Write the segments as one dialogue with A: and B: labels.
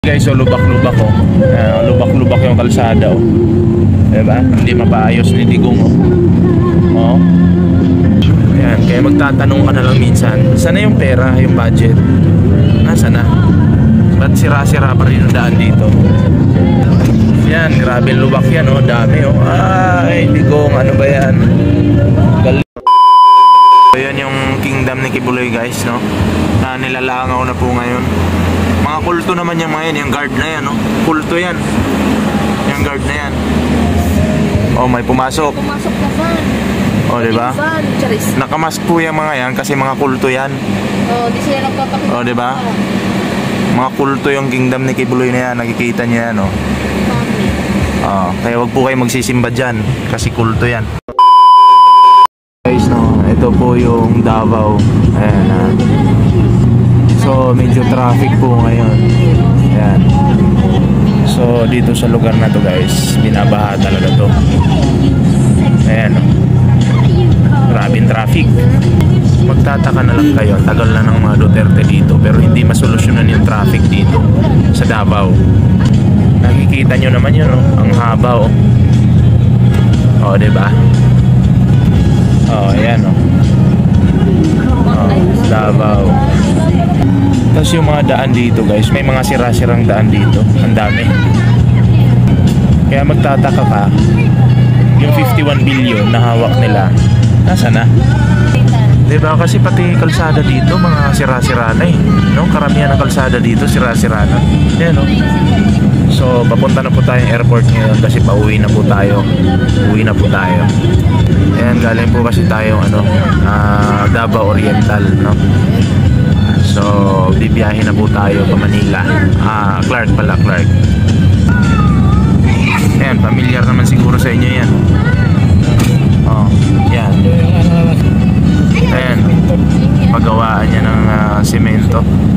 A: Guys, so lubak-lubak oh. Lubak-lubak yung kalsada oh. Diba? Hindi mapaayos ni Digong oh. Oh. Ayan, kaya magtatanong ka na lang minsan, sana yung pera, yung budget? Nasaan na? Ba't sira-sira pa rin yung daan dito? Yan, grabe lubak yan oh, dami oh. Ay, Digong, ano ba yan? Galing. So yan yung kingdom ni Kibuloy guys, no? Na nilalangaw na po ngayon. Mga kulto naman yung mga yan, yung guard na yan, no? Kulto yan. Yung guard na yan. Oh, may pumasok.
B: Pumasok na van.
A: Oh, diba? Nakamask po yung mga yan kasi mga kulto yan.
B: Oh, di sila nagpapakita.
A: Oh, diba? Mga kulto yung kingdom ni Kibuloy na yan. Nakikita niyo yan, oh. Oh, kaya wag po kayo magsisimba dyan kasi kulto yan. Guys, no? Ito po yung Davao. Ayan, ha. So, medyo traffic po ngayon. Ayan. So, dito sa lugar na to guys, binabaha talaga to. Ayan. Grabing traffic. Magtataka na lang kayo, tagal na ng mga Duterte dito, pero hindi masolusyonan yung traffic dito sa Davao. Nakikita nyo naman yun, oh. Ang haba, oh. Oh, diba? Oh, ayan, oh. Oh, Davao. Tapos yung mga daan dito guys, may mga sira-sirang daan dito. Ang dami. Kaya magtataka ka, yung 51 billion na hawak nila, nasa na? Diba? Kasi pati kalsada dito, mga sira-sira na eh, no? Karamihan ng kalsada dito, sira-sira na. Yan, no? So, papunta na po tayong airport ngayon kasi pauwi na po tayo. Uwi na po tayo. Ayan, galing po kasi tayo, ano, Davao Oriental, no? So, bibiyahin na po tayo pa Manila. Clark pala, Clark. Ayan, familiar naman siguro sa inyo yan. Oh, yan. Ayan, paggawaan niya ng semento.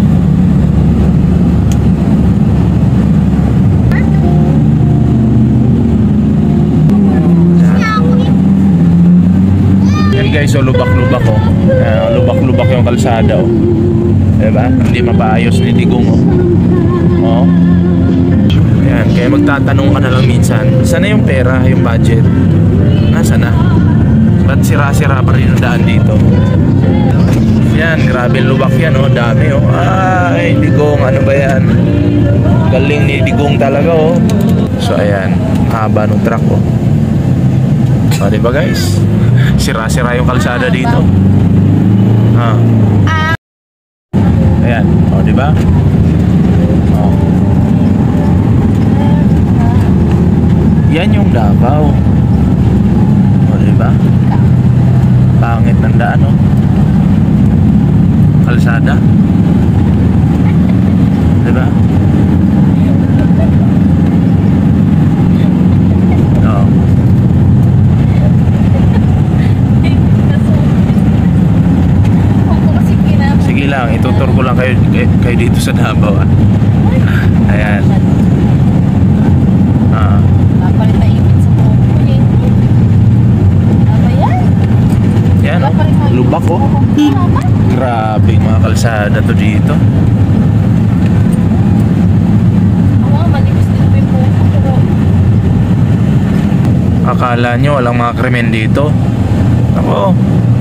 A: Yan guys, so lubak-lubak oh. Lubak-lubak yung kalsada oh. Diba? Hindi mapaayos ni Digong oh. Oh. Ayan, kaya magtatanong ka na lang minsan, sana yung pera, yung budget? Nasaan na? Ba't sira-sira pa rin yung daan dito? Yan, grabe lubak yan oh, dami oh. Ay, Digong, ano ba yan? Galing ni Digong talaga oh. So ayan, haba ng truck oh. O, diba guys? Sira-sira yung kalsada dito. Ayan, o, diba? O. Yan yung Davao. O, diba? Pangit ng daan, o. Kalsada. Diba? O. Sige lang, itutur ko lang kayo dito sa Davao. Ayan. Yan oh, lubak oh. Grabe mga kalsada to dito. Akala nyo walang mga krimen dito. Ako,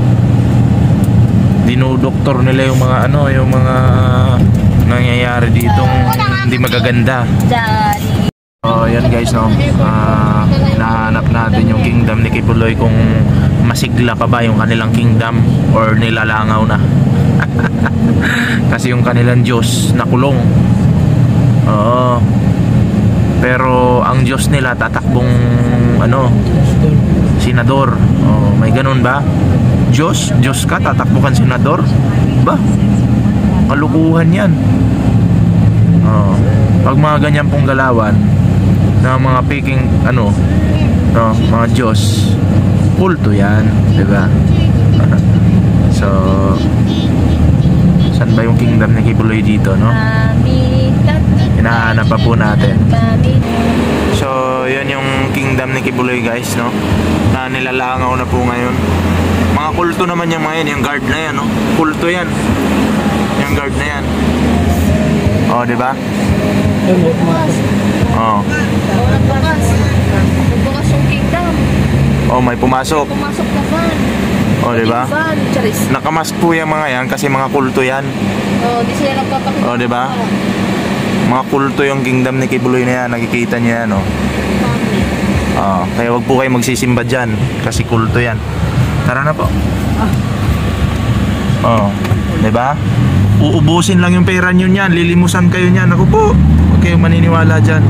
A: dinudoktor nila yung mga ano, yung mga nangyayari ditong hindi magaganda. Oh, yan guys no. Hinahanap natin yung kingdom ni Kibuloy kung masigla pa ba yung kanilang kingdom or nilalangaw na. Kasi yung kanilang Diyos nakulong. Oo. Pero ang Diyos nila tatakbong ano, senador. Oh, may ganun ba? Diyos ka, tatakbukan senador? Ba? Kalukuhan yan. Oh, pag mga ganyan pong galawan na mga peking ano, no, mga Diyos, kulto yan, diba? So, saan ba yung kingdom ni Kibuloy dito, no? Hinahanap pa po natin. So, yun yung kingdom ni Kibuloy guys, no? Na nilalangaw na po ngayon. Mga kulto naman yung mga yan, yung guard na yan, no? Kulto yan. Yung guard na yan. Oh, diba?
B: Nagbukas.
A: Oh.
B: Oo, nagbukas. Nagbukas yung kingdom.
A: Oh, may pumasok.
B: Pumasok na van.
A: Oh, di ba?
B: Van, charis.
A: Nakamask po yung mga yan kasi mga kulto yan.
B: Oo, di sila nagpapakita.
A: Oh, di ba? Mga kulto yung kingdom ni Kibuloy na yan. Nakikita niyo yan, oh. Kaya wag po kayo magsisimba dyan kasi kulto yan. Tara na po. Oh, di ba? Uubusin lang yung pera nyo niyan. Lilimusan kayo niyan. Ako po. Huwag kayong maniniwala dyan.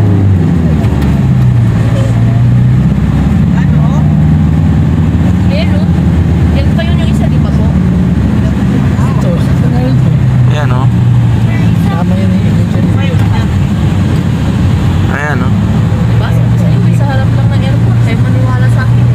B: Meron? Yan pa yun yung isa, di ba po?
C: Ito, sa na rin po.
A: Ayan, oh.
C: Tama yun yung illusion.
A: Ayan, oh.
B: Diba? Sabi sa'yo, may sa harap lang ng airport. Kayo maniwala sa akin.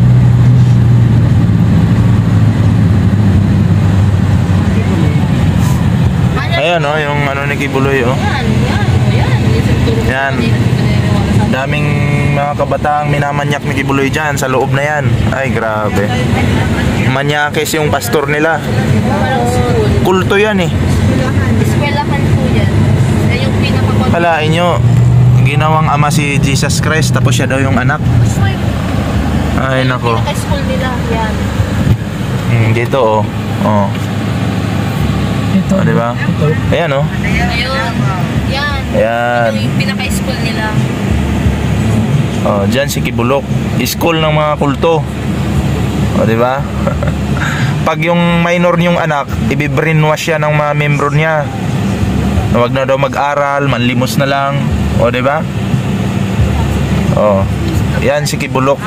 A: Ayan, oh. Yung ano ni Kibuloy, oh.
B: Yan. Yung turo ko
A: Yan.
B: kanina, hindi ko naniniwala sa akin.
A: Daming mga kabataang minamanyak ni Kibuloy dyan sa loob na yan. Ay, grabe. Manyakis yung pastor nila.
B: Walang school.
A: Kulto yan, eh.
B: Eskwelahan po yan. Yan yung pinakapag...
A: Kalain nyo, ginawang ama si Jesus Christ, tapos siya daw yung anak. Ay, nako.
B: Pinaka-school nila. Yan.
A: Dito, oh. Oh.
C: Ito,
A: Oh, di ba?
C: ito.
A: Ayan, oh.
B: Ayun. Yan.
A: Ayan.
B: Ito yung pinaka-school nila.
A: Oh, dyan si Kibulok. School ng mga kulto. O, di ba? Pag yung minor niyong anak, ibibrainwash siya ng mga membro niya. Na wag na daw mag-aral, manlimos na lang. O, di ba? Oh. Yan si Kibulok.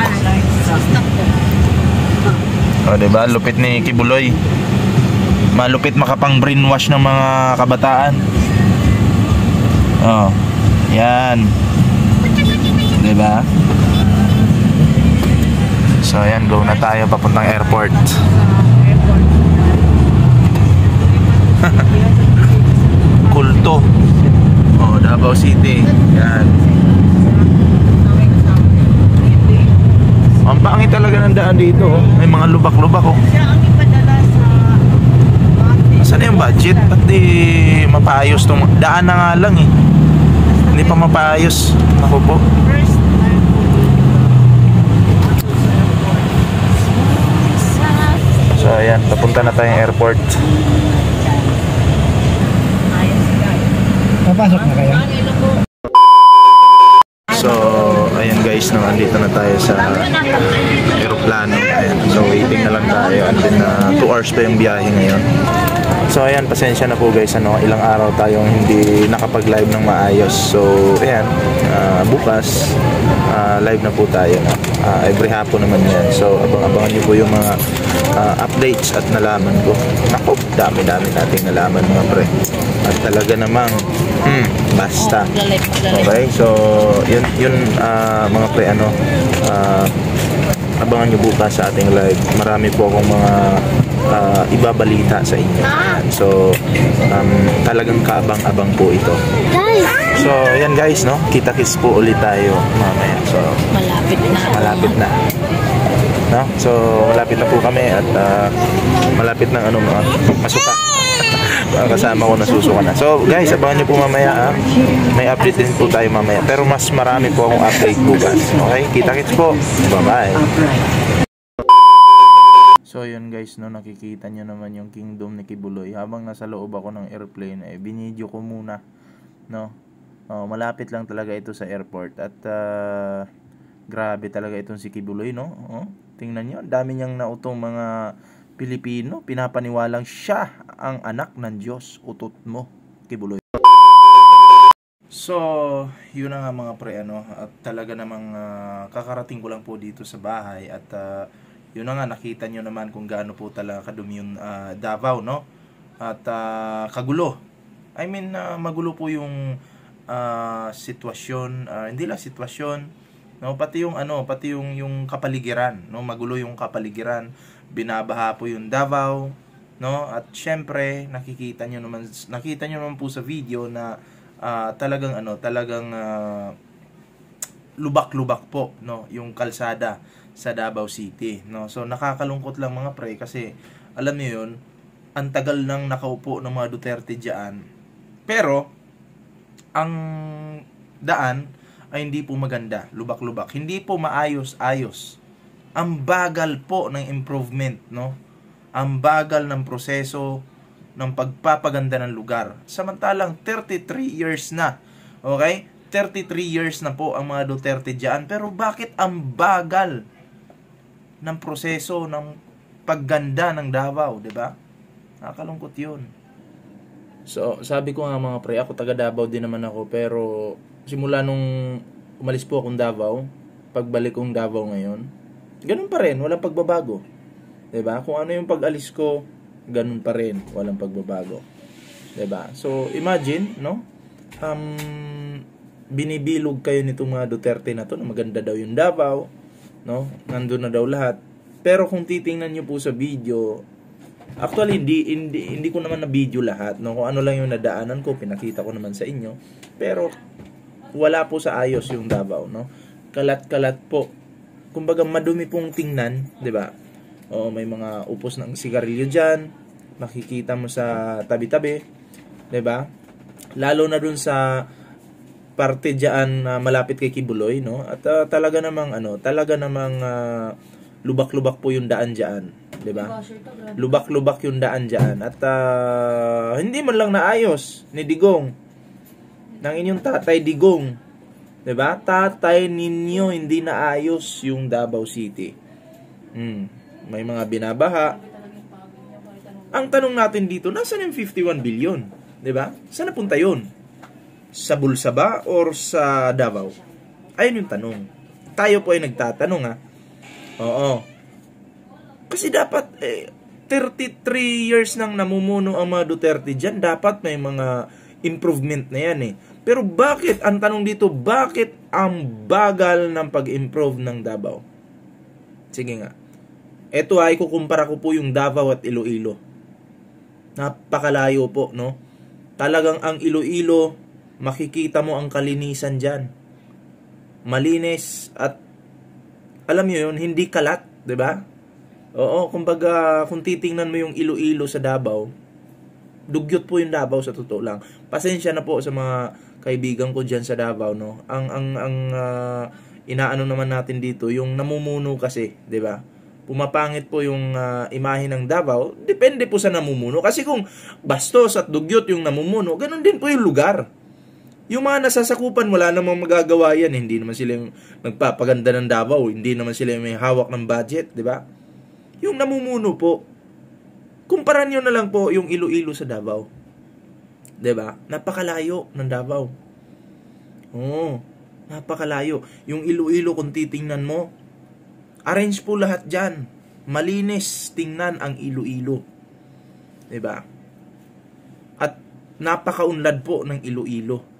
A: O, di ba? Lupit ni Kibuloy. Malupit makapang brainwash ng mga kabataan. Oh. Yan. Di ba? So ayan, go na tayo papuntang airport. Kulto. Oh, Davao City. Yan. Ang pangit talaga ng daan dito, oh. May mga lubak-lubak, oh. Saan yung budget? Ba't di mapayos tong daan na nga lang, eh. Hindi pa mapayos. Ako po. So ayan, papunta na tayong airport.
C: Papasok na kayo.
A: So ayan guys, no, andito na tayo sa aeroplano. Ayan, so waiting na lang tayo. And then 2 hours pa yung biyahe ngayon. So ayan, pasensya na po guys, ano, ilang araw tayong hindi nakapag-live ng maayos. So ayan, bukas live na po tayo, no? Every hapon naman yan. So abang-abangan niyo po yung mga updates at nalaman ko. Nako, dami-dami nating nalaman mga pre. At talaga namang basta. Okay, so yun mga pre, ano, abangan nyo bukas sa ating live. Marami po akong mga ibabalita sa inyo. Ayan. So talagang kaabang-abang po ito. So yan guys, no, kita-kits po ulit tayo mamaya. So malapit na, no? So malapit na po kami at malapit na ano, masuka. Kasama ko nasusuka na. So guys, abangan nyo po mamaya, may update din po tayo mamaya. Pero mas marami po akong update bukas. Okay, kita-kits po. Bye-bye. So yun guys, no, nakikita nyo naman yung kingdom ni Kibuloy. Habang nasa loob ako ng airplane, binidyo ko muna, no. Malapit lang talaga ito sa airport. At grabe talaga itong si Kibuloy, no. Tingnan nyo, dami niyang nautong mga Pilipino, pinapaniwalang siya ang anak ng Diyos. Utot mo, Kibuloy. So, yun na nga mga pre, ano, at talaga namang kakarating ko lang po dito sa bahay at yun na nga, nakita nyo naman kung gaano po talaga kadumi yung Davao, no? At kagulo. I mean, magulo po yung sitwasyon, hindi lang sitwasyon, no, pati yung ano, pati yung kapaligiran, no, magulo yung kapaligiran. Binabaha po yung Davao, no? At syempre, nakita nyo naman po sa video na talagang lubak-lubak po, no, yung kalsada sa Davao City, no? So nakakalungkot lang mga pre kasi alam niyo yun, ang tagal nang nakaupo ng mga Duterte diyan. Pero ang daan ay hindi po maganda, lubak-lubak. Hindi po maayos-ayos. Ang bagal po ng improvement, no? Ang bagal ng proseso ng pagpapaganda ng lugar. Samantalang 33 years na, okay? 33 years na po ang mga Duterte dyan. Pero bakit ang bagal ng proseso ng pagganda ng Davao, di ba? Nakakalungkot yun. So, sabi ko nga mga pre, ako taga Davao din naman ako, pero simula nung umalis po akong Davao, pagbalik kong Davao ngayon, ganun pa rin, walang pagbabago. 'Di ba? Kung ano yung pag-alis ko, ganun pa rin, walang pagbabago. 'Di ba? So, imagine, no? Binibilog kayo nitong mga Duterte na to, na maganda daw yung Davao, no? Nandun na daw lahat. Pero kung titingnan niyo po sa video, actually, hindi ko naman na video lahat, no? Kung ano lang yung nadaanan ko, pinakita ko naman sa inyo. Pero, wala po sa ayos yung Davao, no? Kalat-kalat po. Kumbaga, madumi pong tingnan, di ba? O, may mga upos ng sigarilyo dyan. Makikita mo sa tabi-tabi, di ba? Lalo na dun sa parte dyan malapit kay Kibuloy, no? At talaga namang, lubak-lubak po yung daan dyan. Diba? Lubak-lubak yung daan dyan. At hindi man lang naayos ni Digong, ng inyong tatay Digong. Diba? Tatay ninyo hindi naayos yung Davao City. May mga binabaha. Ang tanong natin dito, nasaan yung 51 billion? Diba? Saan napunta yun? Sa bulsa ba or sa Davao? Ayun yung tanong. Tayo po ay nagtatanong, ha? Oo. Kasi dapat 33 years nang namumuno ang mga Duterte dyan, dapat may mga improvement na yan eh. Pero bakit, ang tanong dito, bakit ang bagal ng pag-improve ng Davao? Sige nga. Ito ay kukumpara ko po yung Davao at Iloilo. Napakalayo po, no? Talagang ang Iloilo, makikita mo ang kalinisan dyan. Malinis at alam nyo yun, hindi kalat, di ba? Oo, kumbaga, kung titingnan mo yung Iloilo sa Davao, dugyot po yung Davao sa totoo lang. Pasensya na po sa mga kaibigan ko dyan sa Davao, no? Ang inaano naman natin dito, yung namumuno kasi, di ba? Pumapangit po yung imahe ng Davao, depende po sa namumuno. Kasi kung bastos at dugyot yung namumuno, ganun din po yung lugar. Yung mga nasasakupan, wala namang magagawa yan. Hindi naman sila yung nagpapaganda ng Davao. Hindi naman sila yung may hawak ng budget, di ba? Yung namumuno po, kumpara nyo na lang po yung Iloilo sa Davao. Di ba? Napakalayo ng Davao. Oo, napakalayo. Yung Iloilo, kung titingnan mo, arrange po lahat dyan. Malinis tingnan ang Iloilo. Di ba? At napakaunlad po ng Iloilo.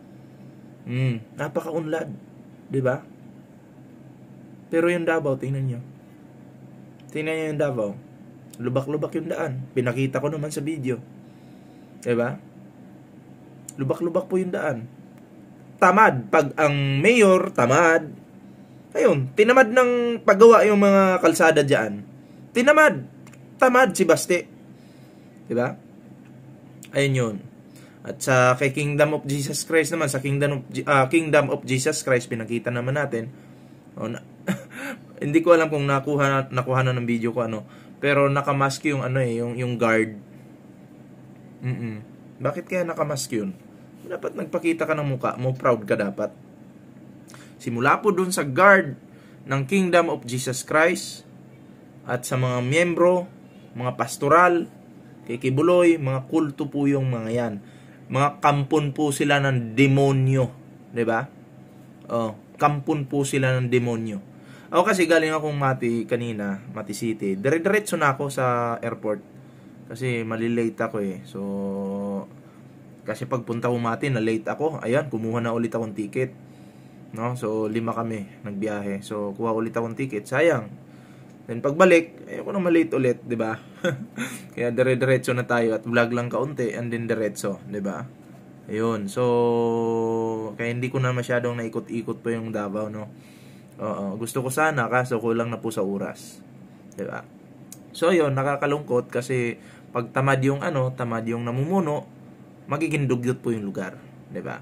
A: Napakaunlad, 'di ba? Pero yung Davao, tingnan niyo. Tingnan niyo yung Davao. Lubak-lubak yung daan. Pinakita ko naman sa video. 'Di ba? Lubak-lubak po yung daan. Tamad pag ang mayor tamad. Ayun, tinamad ng paggawa yung mga kalsada diyan. Tamad si Baste. 'Di ba? Ayun 'yun. At sa kay Kingdom of Jesus Christ naman, sa Kingdom of Jesus Christ, pinakita naman natin. Hindi ko alam kung nakuha na ng video ko ano, pero nakamask yung yung guard. Bakit kaya nakamask yun? Dapat nagpakita ka ng mukha mo, proud ka dapat. Simula po dun sa guard ng Kingdom of Jesus Christ at sa mga miyembro, mga pastoral, kay Kibuloy, mga kulto po yung mga yan. Mga kampon po sila ng demonyo, 'di ba? Oh, kampon po sila ng demonyo. Ako kasi galing akong Mati kanina, Mati City. Dire-diretso na ako sa airport kasi malilate ako eh. So kasi pagpunta ko Mati, na late ako. Ayan, kumuha na ulit akong ticket. No? So 5 kami nagbiyahe. So kuha ulit akong ticket. Sayang. Then pagbalik, ayoko na malate ulit, 'di ba? Kaya dire-diretso na tayo at vlog lang kaunti and then diretso, 'di ba? Ayun. So kaya hindi ko na masyadong naikot-ikot pa yung Davao, no. Oo, gusto ko sana kaso kulang na po sa oras. 'Di ba? So ayun, nakakalungkot kasi pag tamad yung tamad yung namumuno, magiging dugyot po yung lugar, 'di ba?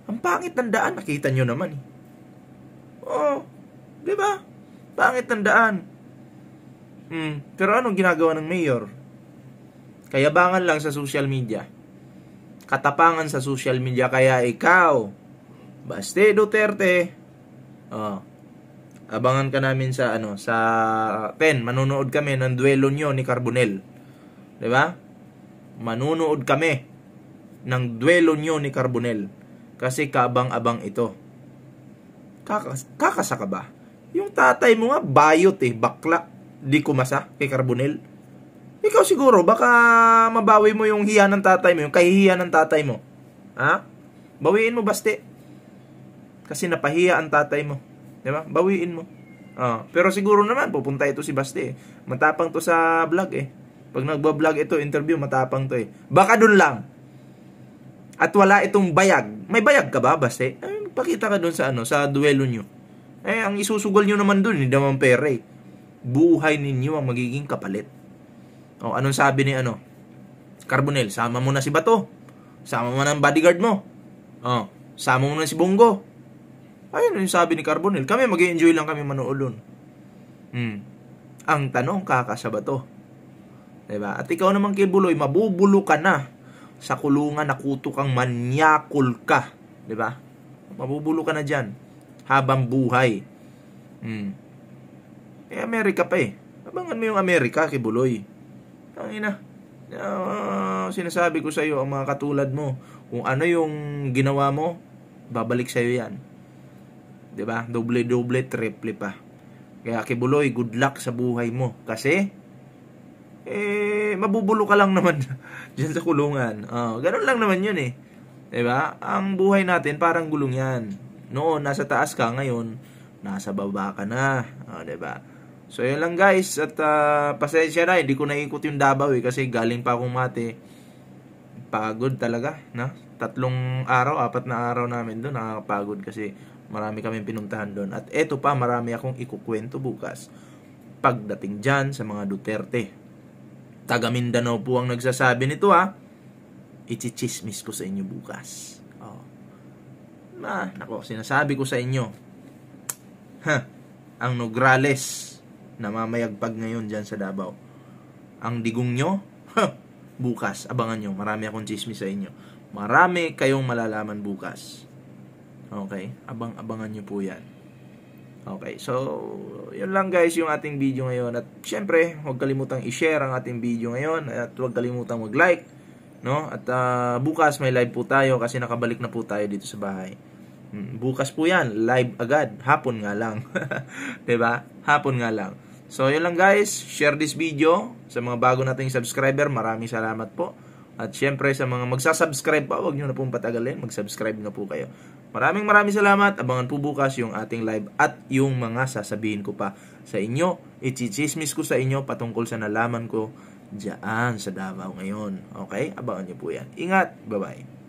A: Ang pangit ng daan, nakita nyo naman eh. Oo, di ba? Pangit ng daan. Pero anong ginagawa ng mayor? Kayabangan lang sa social media. Katapangan sa social media. Kaya ikaw, Baste Duterte, abangan ka namin sa sa 10. Manunood kami ng duelo nyo ni Carbonell. Di ba? Manunood kami ng duelo nyo ni Carbonell. Kasi kaabang-abang ito. Kakasa ka ba? Yung tatay mo nga, bayot bakla. Di kumasa kay Carbonell. Ikaw siguro, baka mabawi mo yung hiya ng tatay mo, yung kahihiya ng tatay mo. Ha? Bawiin mo, Baste. Kasi napahiya ang tatay mo. Diba? Bawiin mo. Pero siguro naman, pupunta ito si Baste. Matapang to sa vlog Pag nagbablog ito, interview, matapang to Baka dun lang. At wala itong bayag. May bayag ka ba, Baste? Pakita ka dun sa sa duelo nyo. Ang isusugal nyo naman dun, hindi naman pera Buhay ninyo ang magiging kapalit. Anong sabi ni Carbonell? Sama mo na si Bato. Sama mo na ang bodyguard mo. Sama mo na si Bongo. Ayun yung sabi ni Carbonell. Kami mag-enjoy lang kami manood dun. Ang tanong, kakasa ba to? Diba? At ikaw naman kay Buloy, mabubulo ka na sa kulungan, nakuto kang manyakol ka. Diba? Mabubulo ka na dyan. Habang buhay. Amerika pa Abangan mo yung Amerika kay Buloy. Sinasabi ko sa iyo, ang mga katulad mo, kung ano yung ginawa mo, babalik sa iyo yan. 'Di ba? Doble-doble, triple pa. Kaya kay Buloy, good luck sa buhay mo kasi mabubulo ka lang naman diyan sa kulungan. Ganun lang naman 'yun 'Di ba? Ang buhay natin parang gulong 'yan. Noon nasa taas ka, ngayon nasa baba ka na. 'Di ba? So, yun lang guys. At pasensya na, hindi ko naikot yung Davao kasi galing pa akong Mate. Pagod talaga, na? 3 araw, 4 na araw namin doon. Nakakapagod kasi marami kaming pinuntahan doon. At eto pa, marami akong ikukwento bukas. Pagdating dyan sa mga Duterte. Taga Mindanao po ang nagsasabi nito Ichichismis ko sa inyo bukas. Nako, sinasabi ko sa inyo. Ang Nograles namamayagpag ngayon dyan sa Davao. Ang digong nyo, bukas, abangan nyo. Marami akong chismis sa inyo. Marami kayong malalaman bukas. Okay? Abangan nyo po yan. Okay, so, yun lang guys yung ating video ngayon. At syempre, huwag kalimutang i-share ang ating video ngayon. At huwag kalimutang mag-like. No? At bukas may live po tayo kasi nakabalik na po tayo dito sa bahay. Bukas po yan, live agad. Hapon nga lang. 'Di ba? Hapon nga lang. So, yun lang guys. Share this video. Sa mga bago nating subscriber, maraming salamat po. At syempre, sa mga magsasubscribe pa, huwag nyo na pong patagalin. Mag-subscribe na po kayo. Maraming salamat. Abangan po bukas yung ating live at yung mga sasabihin ko pa sa inyo. Ichichismis ko sa inyo patungkol sa nalaman ko dyan sa Davao ngayon. Okay? Abangan nyo po yan. Ingat. Bye-bye.